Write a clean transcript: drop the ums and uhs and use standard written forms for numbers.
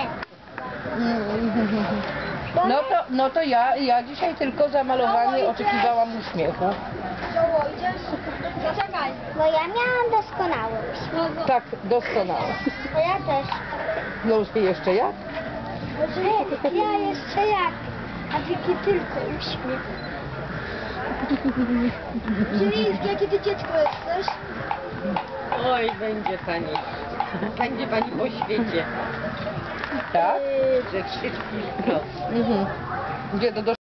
No to ja dzisiaj tylko za malowanie oczekiwałam uśmiechu. Zaczekaj. Bo ja miałam doskonały uśmiech. Tak, doskonale. To ja też. No jeszcze jak? Ja jeszcze jak. A Wiki tylko uśmiech. Czyli jakie ty dziecko jesteś? Oj, będzie pani. Będzie pani po świecie. Tak? Ze wszystkich stron. Mhm. Gdzie do